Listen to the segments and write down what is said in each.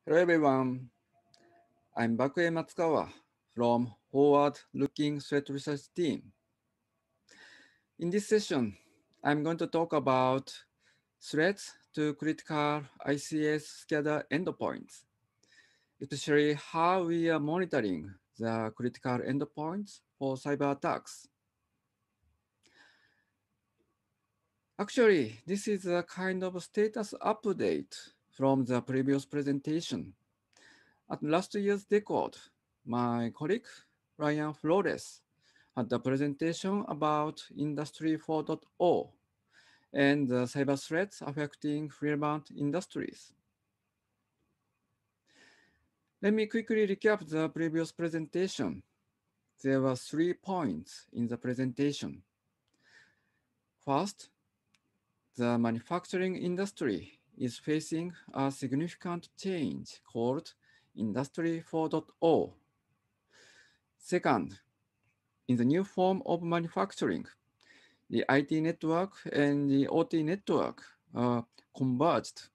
Hello everyone, I'm Bakue Matsukawa from Forward Looking Threat Research Team. In this session, I'm going to talk about threats to critical ICS SCADA endpoints, especially how we are monitoring the critical endpoints for cyber attacks. Actually, this is a kind of status update from the previous presentation. At last year's Decode, my colleague Ryan Flores had a presentation about Industry 4.0 and the cyber threats affecting relevant industries. Let me quickly recap the previous presentation. There were 3 points in the presentation. First, the manufacturing industry is facing a significant change called Industry 4.0. Second, in the new form of manufacturing, the IT network and the OT network are converged.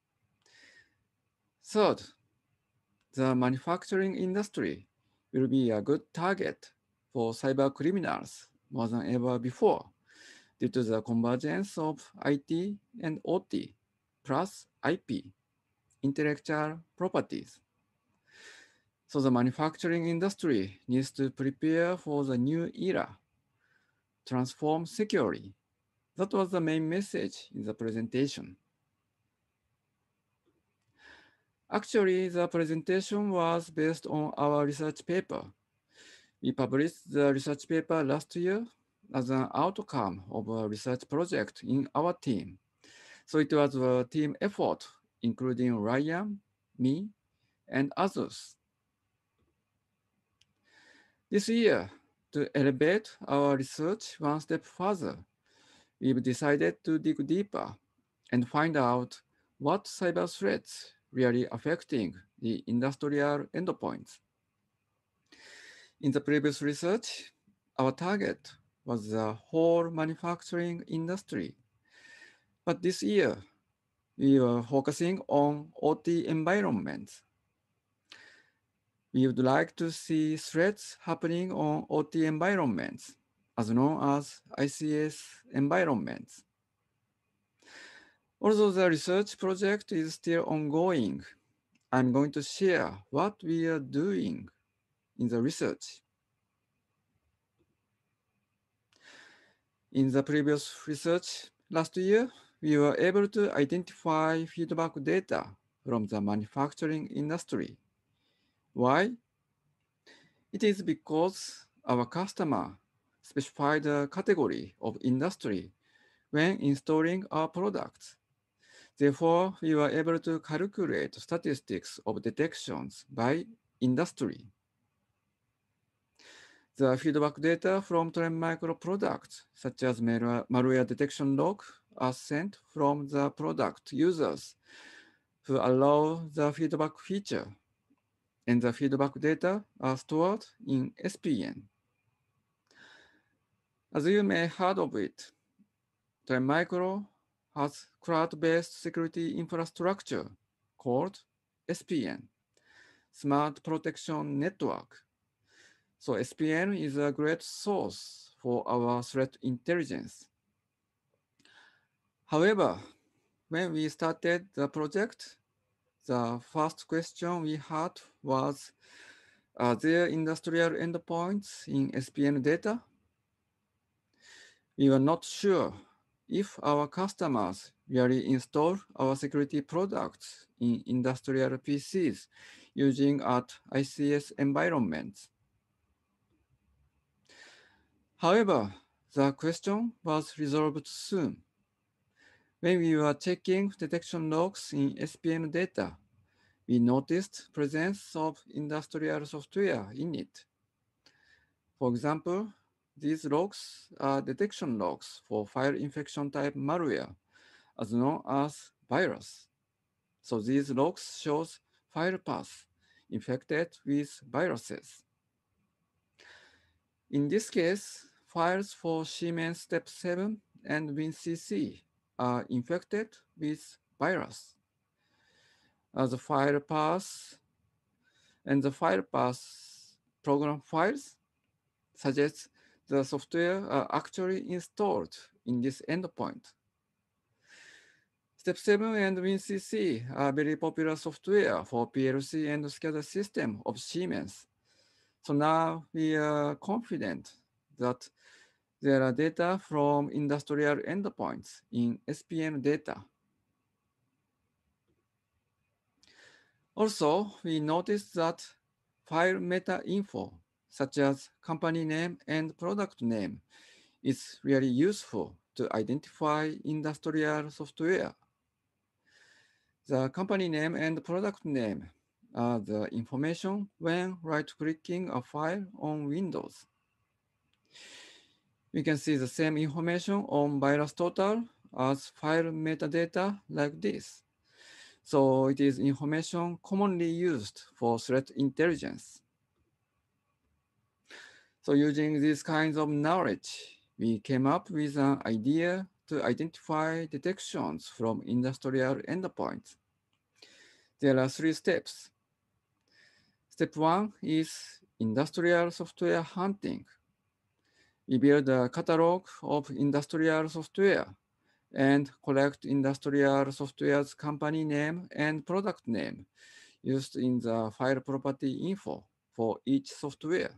Third, the manufacturing industry will be a good target for cyber criminals more than ever before due to the convergence of IT and OT plus IP, intellectual properties. So the manufacturing industry needs to prepare for the new era, transform securely. That was the main message in the presentation. Actually, the presentation was based on our research paper. We published the research paper last year as an outcome of a research project in our team. So it was a team effort, including Ryan, me, and others. This year, to elevate our research one step further, we've decided to dig deeper and find out what cyber threats really affecting the industrial endpoints. In the previous research, our target was the whole manufacturing industry. But this year, we were focusing on OT environments. We would like to see threats happening on OT environments, as known as ICS environments. Although the research project is still ongoing, I'm going to share what we are doing in the research. In the previous research last year, we were able to identify feedback data from the manufacturing industry. Why? It is because our customer specified a category of industry when installing our products. Therefore, we were able to calculate statistics of detections by industry. The feedback data from Trend Micro products, such as malware detection log, are sent from the product users who allow the feedback feature, and the feedback data are stored in SPN. As you may have heard of it, Trend Micro has cloud-based security infrastructure called SPN, Smart Protection Network. So SPN is a great source for our threat intelligence. However, when we started the project, the first question we had was, are there industrial endpoints in SPN data? We were not sure if our customers really install our security products in industrial PCs using at ICS environments. However, the question was resolved soon. When we were checking detection logs in SPN data, we noticed presence of industrial software in it. For example, these logs are detection logs for file infection type malware, as known as virus. So these logs shows file paths infected with viruses. In this case, files for Siemens Step 7 and WinCC are infected with virus. the file path, and the file path program files suggests the software are actually installed in this endpoint. Step 7 and WinCC are very popular software for PLC and SCADA system of Siemens. So now we are confident that there are data from industrial endpoints in SPM data. Also, we noticed that file meta info, such as company name and product name, is really useful to identify industrial software. The company name and product name are the information when right-clicking a file on Windows. We can see the same information on VirusTotal as file metadata like this. So it is information commonly used for threat intelligence. So using these kinds of knowledge, we came up with an idea to identify detections from industrial endpoints. There are 3 steps. Step 1 is industrial software hunting. We build a catalog of industrial software and collect industrial software's company name and product name used in the file property info for each software.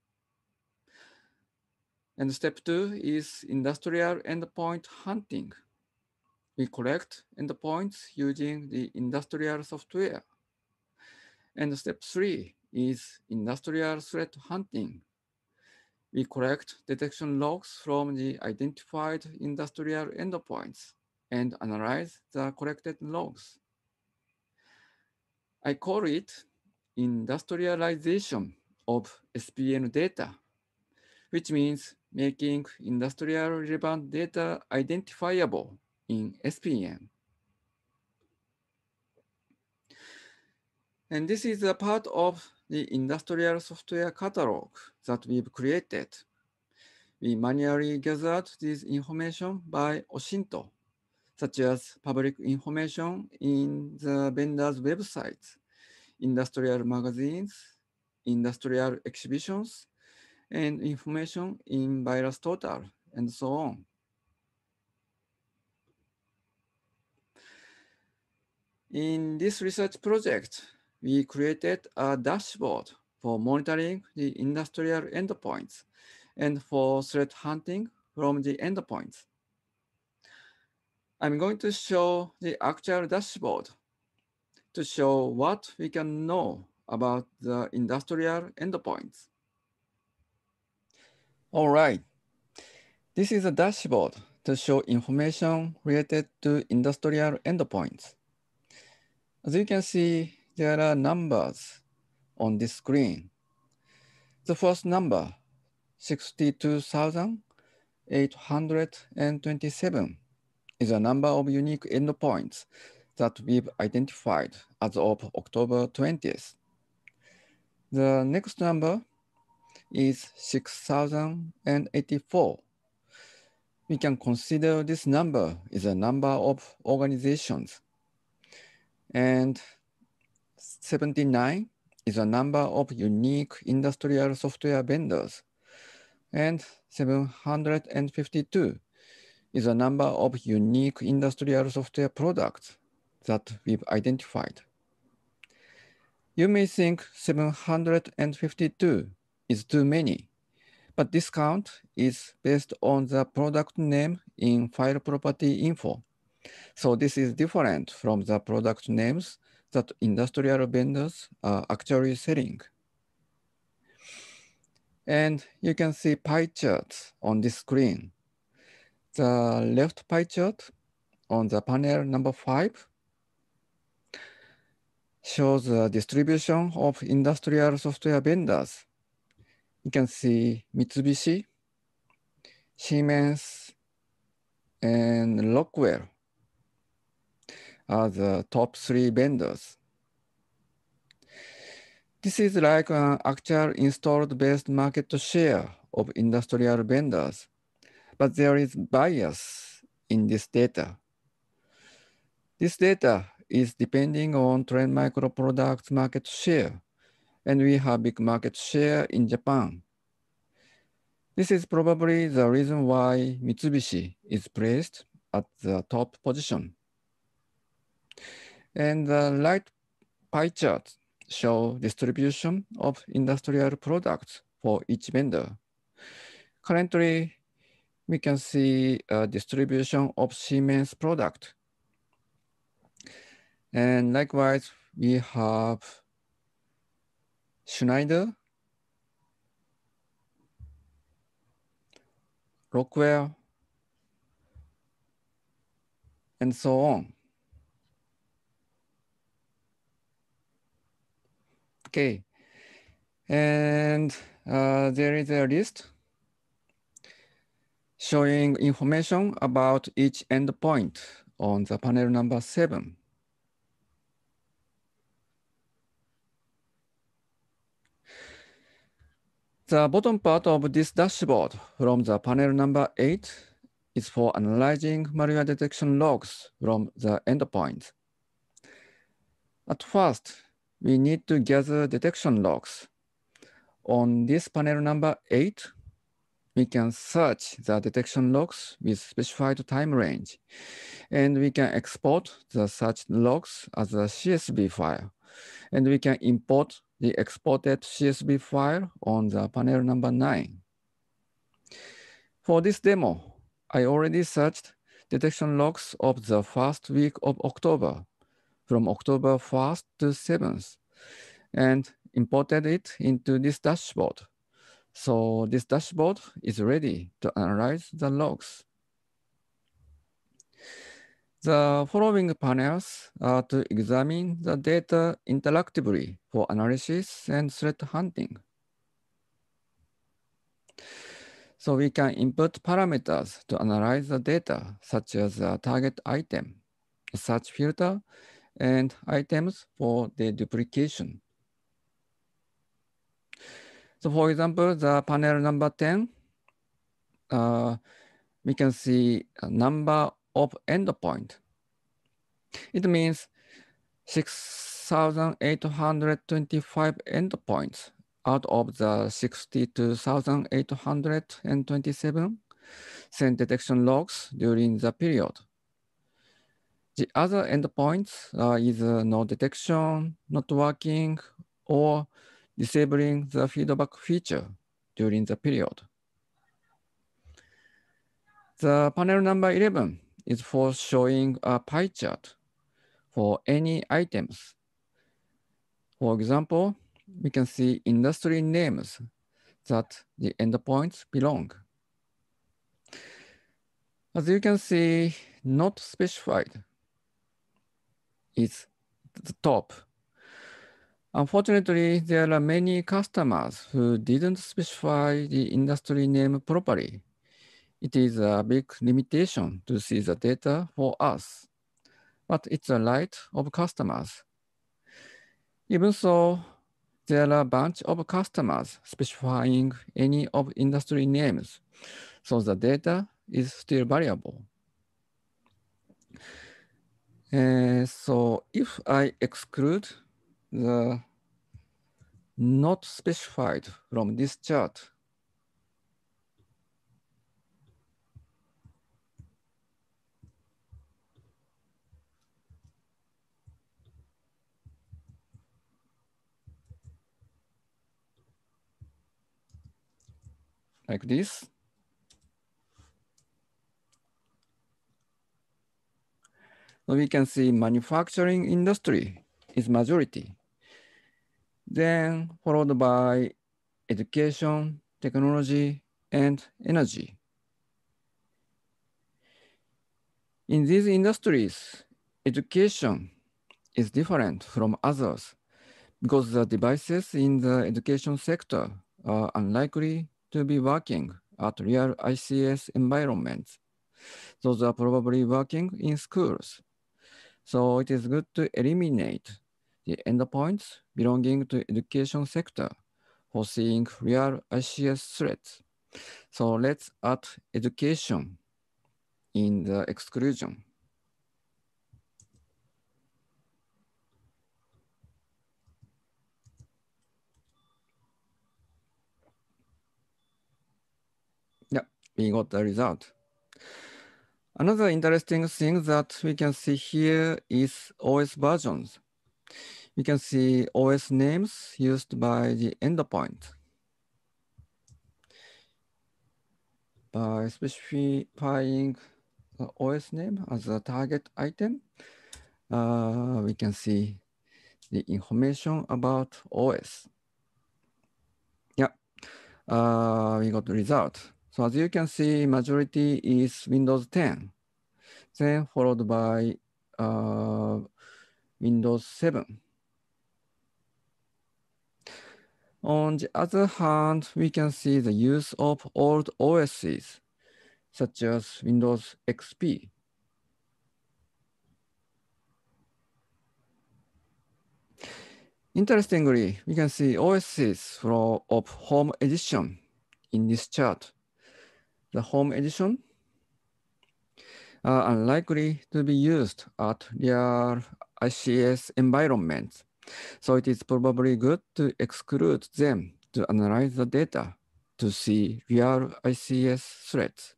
And step 2 is industrial endpoint hunting. We collect endpoints using the industrial software. And step 3 is industrial threat hunting. We collect detection logs from the identified industrial endpoints and analyze the collected logs. I call it industrialization of SPM data, which means making industrial relevant data identifiable in SPM. And this is a part of the industrial software catalog that we've created. We manually gathered this information by OSINT, such as public information in the vendor's websites, industrial magazines, industrial exhibitions, and information in VirusTotal, and so on. In this research project, we created a dashboard for monitoring the industrial endpoints and for threat hunting from the endpoints. I'm going to show the actual dashboard to show what we can know about the industrial endpoints. All right, this is a dashboard to show information related to industrial endpoints. As you can see, there are numbers on this screen. The first number, 62,827, is a number of unique endpoints that we've identified as of October 20th. The next number is 6,084. We can consider this number is a number of organizations. And 79 is a number of unique industrial software vendors. And 752 is a number of unique industrial software products that we've identified. You may think 752 is too many, but this count is based on the product name in file property info. So this is different from the product names that industrial vendors are actually selling. And you can see pie charts on this screen. The left pie chart on the panel number 5 shows the distribution of industrial software vendors. You can see Mitsubishi, Siemens, and Rockwell are the top 3 vendors. This is like an actual installed based market share of industrial vendors, but there is bias in this data. This data is depending on Trend Micro products market share, and we have big market share in Japan. This is probably the reason why Mitsubishi is placed at the top position. And the right pie chart show distribution of industrial products for each vendor. Currently, we can see a distribution of Siemens product. And likewise, we have Schneider, Rockwell, and so on. Okay, and there is a list showing information about each endpoint on the panel number 7. The bottom part of this dashboard from the panel number 8 is for analyzing malware detection logs from the endpoints. At first, we need to gather detection logs. On this panel number 8, we can search the detection logs with specified time range, and we can export the searched logs as a CSV file, and we can import the exported CSV file on the panel number 9. For this demo, I already searched detection logs of the first week of October, from October 1st to 7th, and imported it into this dashboard. So this dashboard is ready to analyze the logs. The following panels are to examine the data interactively for analysis and threat hunting. So we can input parameters to analyze the data, such as a target item, a search filter, and items for the duplication. So for example, the panel number 10, we can see a number of endpoint. It means 6,825 endpoints out of the 62,827 sent detection logs during the period. The other endpoints are either no detection, not working, or disabling the feedback feature during the period. The panel number 11 is for showing a pie chart for any items. For example, we can see industry names that the endpoints belong. As you can see, not specified is the top. Unfortunately, there are many customers who didn't specify the industry name properly. It is a big limitation to see the data for us, but it's a right of customers. Even so, there are a bunch of customers specifying any of industry names, so the data is still variable. So if I exclude the not specified from this chart, like this, so we can see manufacturing industry is majority, then followed by education, technology, and energy. In these industries, education is different from others because the devices in the education sector are unlikely to be working at real ICS environments. Those are probably working in schools. So it is good to eliminate the endpoints belonging to education sector for seeing real ICS threats. So let's add education in the exclusion. we got the result. Another interesting thing that we can see here is OS versions. We can see OS names used by the endpoint. By specifying the OS name as a target item, we can see the information about OS. Yeah, we got the result. So as you can see, majority is Windows 10, then followed by Windows 7. On the other hand, we can see the use of old OSs, such as Windows XP. Interestingly, we can see OSs of Home Edition in this chart. The Home Edition are unlikely to be used at real ICS environments, so it is probably good to exclude them to analyze the data to see real ICS threats.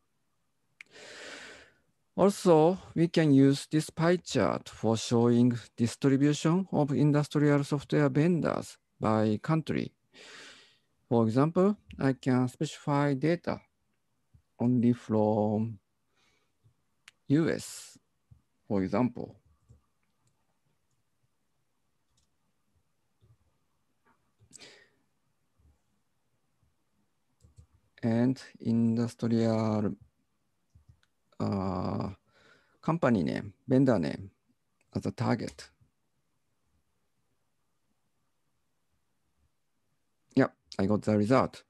Also, we can use this pie chart for showing distribution of industrial software vendors by country. For example, I can specify data only from US, for example. And industrial company name, vendor name as a target. Yeah, I got the result.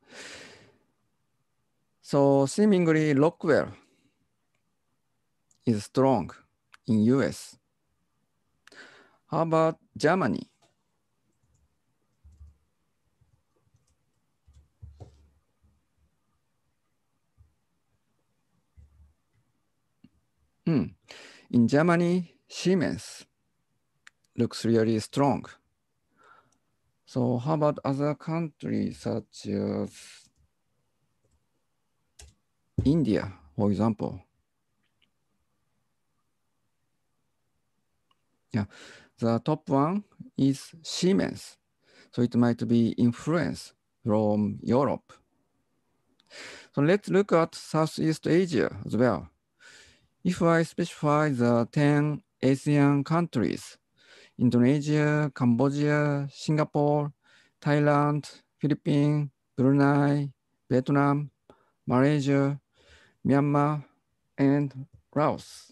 So seemingly Rockwell is strong in US. How about Germany? In Germany, Siemens looks really strong. So how about other countries such as India, for example? Yeah, the top one is Siemens. So it might be influence from Europe. So let's look at Southeast Asia as well. If I specify the 10 ASEAN countries, Indonesia, Cambodia, Singapore, Thailand, Philippines, Brunei, Vietnam, Malaysia, Myanmar, and Laos.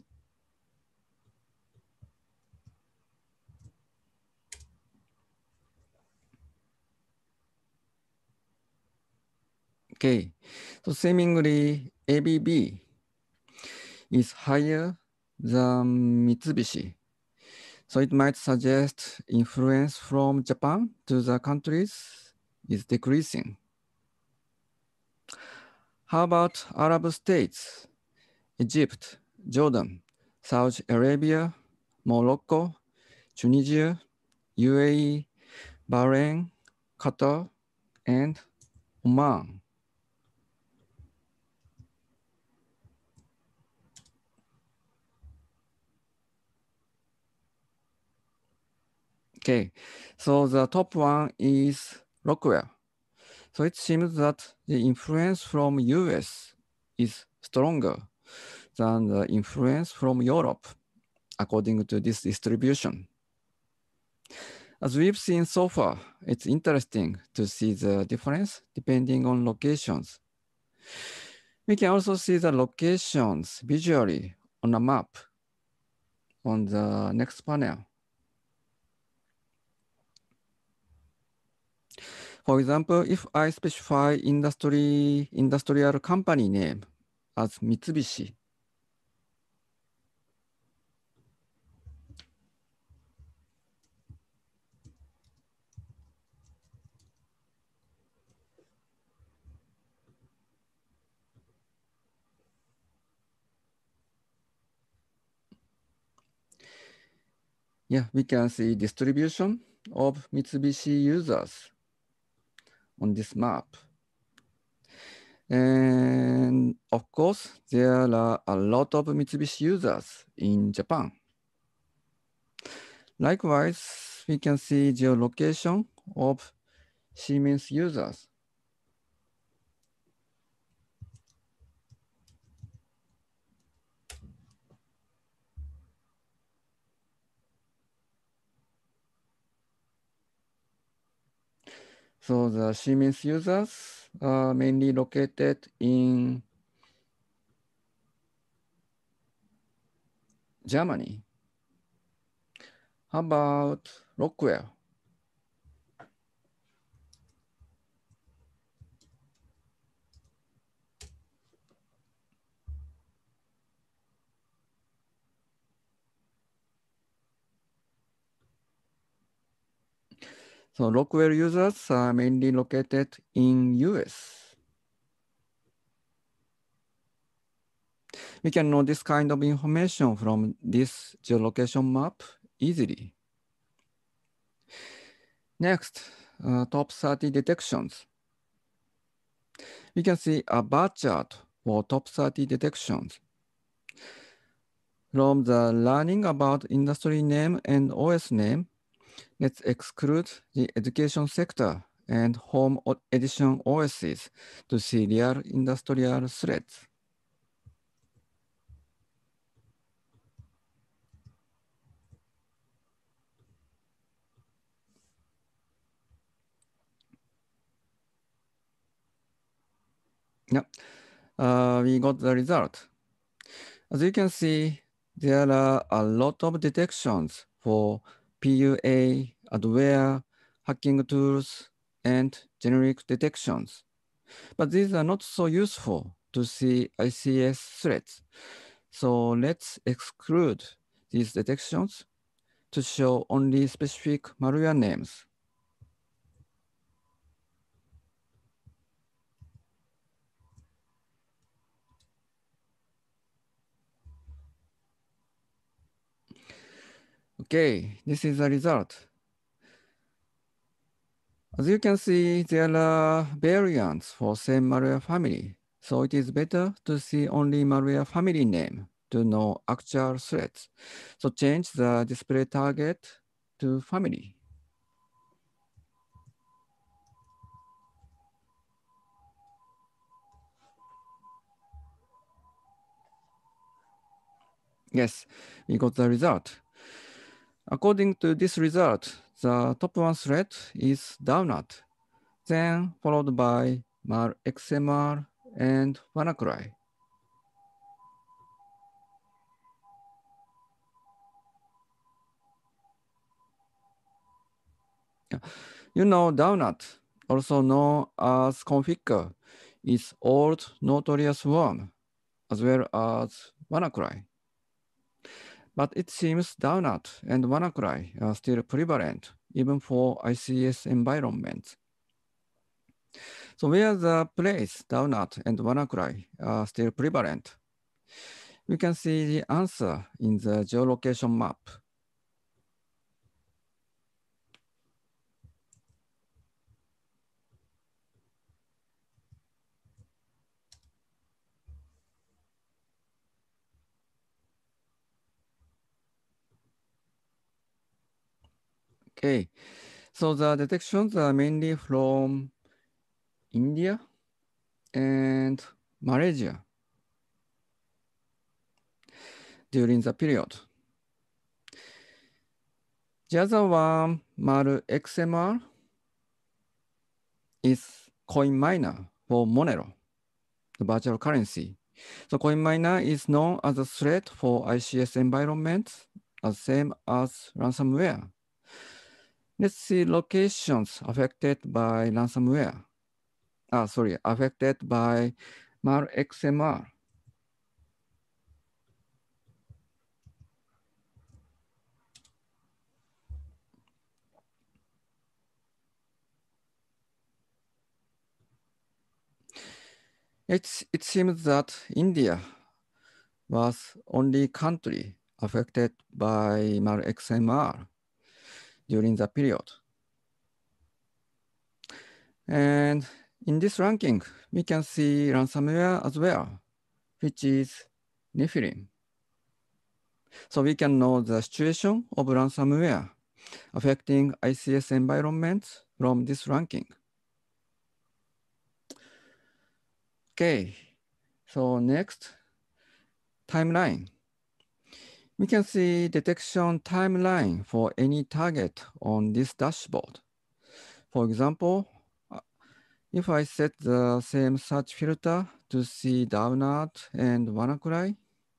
Okay, so seemingly ABB is higher than Mitsubishi. So it might suggest influence from Japan to the countries is decreasing. How about Arab states? Egypt, Jordan, Saudi Arabia, Morocco, Tunisia, UAE, Bahrain, Qatar, and Oman. Okay, so the top one is Rockwell. So it seems that the influence from US is stronger than the influence from Europe, according to this distribution. As we've seen so far, it's interesting to see the difference depending on locations. We can also see the locations visually on a map on the next panel. For example, if I specify industrial company name as Mitsubishi, yeah, we can see distribution of Mitsubishi users on this map. And of course, there are a lot of Mitsubishi users in Japan. Likewise, we can see geolocation of Siemens users. So the Siemens users are mainly located in Germany. How about Rockwell? So Rockwell users are mainly located in US. We can know this kind of information from this geolocation map easily. Next, top 30 detections. We can see a bar chart for top 30 detections. From the learning about industry name and OS name, let's exclude the education sector and home edition OSs to see real industrial threats. Yep, we got the result. As you can see, there are a lot of detections for PUA, adware, hacking tools, and generic detections. But these are not so useful to see ICS threats. So let's exclude these detections to show only specific malware names. Okay, this is the result. As you can see, there are variants for same malware family. So it is better to see only malware family name to know actual threats. So change the display target to family. Yes, we got the result. According to this result, the top one threat is Downut, then followed by MarXMR and WannaCry. You know, Downut, also known as Configure, is old notorious worm, as well as WannaCry. But it seems Downut and WannaCry are still prevalent, even for ICS environments. So where the place Downut and WannaCry are still prevalent? We can see the answer in the geolocation map. Okay, so the detections are mainly from India and Malaysia during the period. The other one, MarXMR, is CoinMiner for Monero, the virtual currency. So CoinMiner is known as a threat for ICS environments, as same as ransomware. Let's see locations affected by ransomware. Affected by MarXMR. It seems that India was only country affected by MarXMR during the period. And In this ranking, we can see ransomware as well, which is Nephilim. So we can know the situation of ransomware affecting ICS environments from this ranking. Okay, so next, timeline. We can see detection timeline for any target on this dashboard. For example, if I set the same search filter to see DAVNet and WannaCry,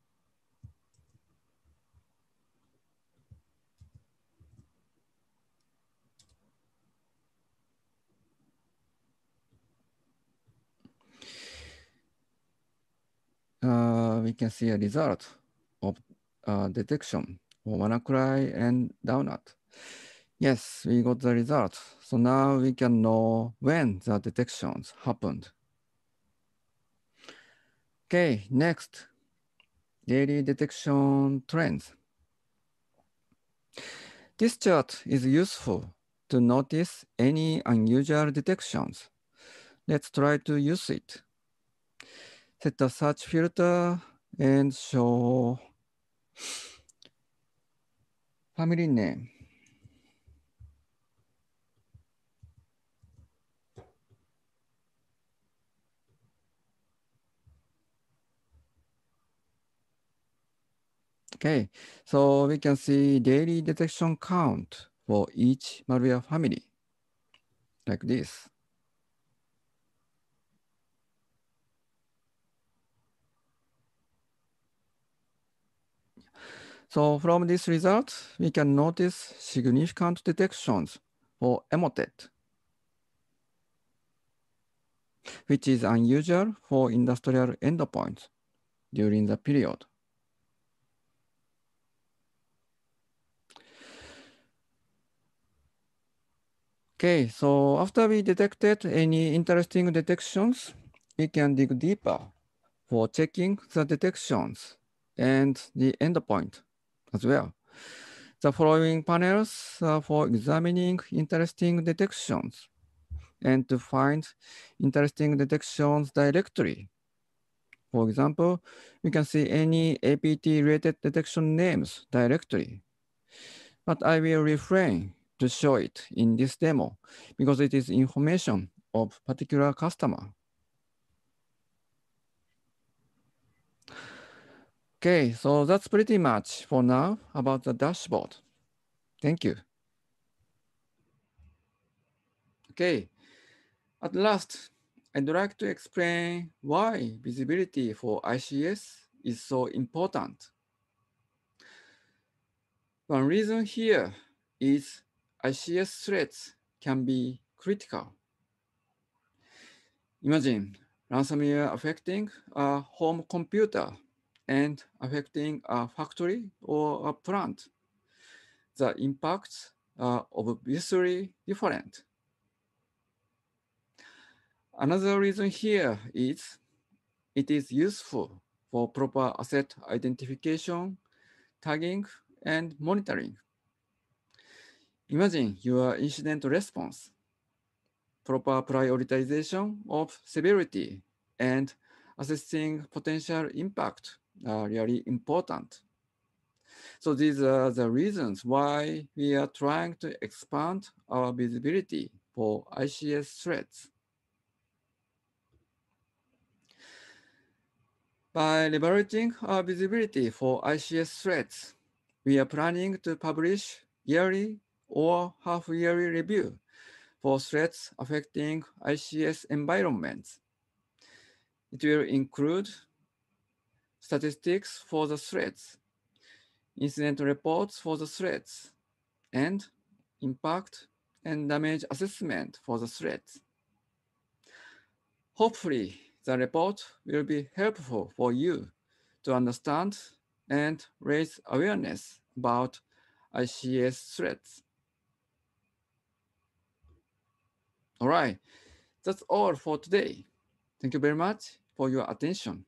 we can see a result of detection for WannaCry and DAVNet. Yes, we got the result. So now we can know when the detections happened. Okay, next, daily detection trends. This chart is useful to notice any unusual detections. Let's try to use it. Set a search filter and show family name. Okay, so we can see daily detection count for each malware family, like this. So from this result, we can notice significant detections for Emotet, which is unusual for industrial endpoints during the period. Okay, so after we detected any interesting detections, we can dig deeper for checking the detections and the endpoint as well. The following panels are for examining interesting detections and to find interesting detections directly. For example, we can see any APT-related detection names directly. But I will refrain to show it in this demo because it is information of particular customer. Okay, so that's pretty much for now about the dashboard. Thank you. Okay, at last, I'd like to explain why visibility for ICS is so important. One reason here is ICS threats can be critical. Imagine ransomware affecting a home computer and affecting a factory or a plant. The impacts are obviously different. Another reason here is it is useful for proper asset identification, tagging, and monitoring. Imagine your incident response. Proper prioritization of severity and assessing potential impact are really important. So these are the reasons why we are trying to expand our visibility for ICS threats. By leveraging our visibility for ICS threats, we are planning to publish yearly or half-yearly review for threats affecting ICS environments. It will include statistics for the threats, incident reports for the threats, and impact and damage assessment for the threats. Hopefully, the report will be helpful for you to understand and raise awareness about ICS threats. All right, that's all for today. Thank you very much for your attention.